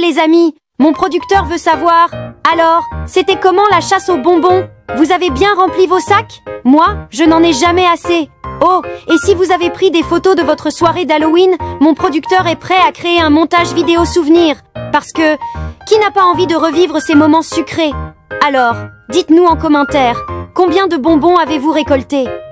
les amis, mon producteur veut savoir. Alors, c'était comment la chasse aux bonbons? Vous avez bien rempli vos sacs? Moi, je n'en ai jamais assez. Oh, et si vous avez pris des photos de votre soirée d'Halloween, mon producteur est prêt à créer un montage vidéo souvenir. Parce que, qui n'a pas envie de revivre ces moments sucrés? Alors, dites-nous en commentaire, combien de bonbons avez-vous récolté?